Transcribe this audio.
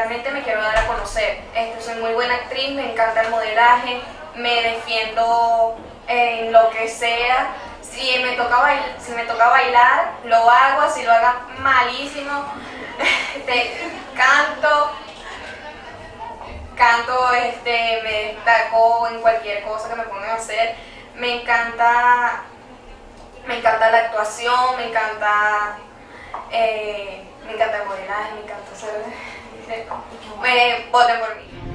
realmente me quiero dar a conocer. Soy muy buena actriz, me encanta el modelaje, me defiendo en lo que sea. Si me toca bailar, lo hago, así lo haga malísimo. Canto, me destaco en cualquier cosa que me pongan a hacer. Me encanta la actuación, me encanta el modelaje, me encanta hacer... voten por mí.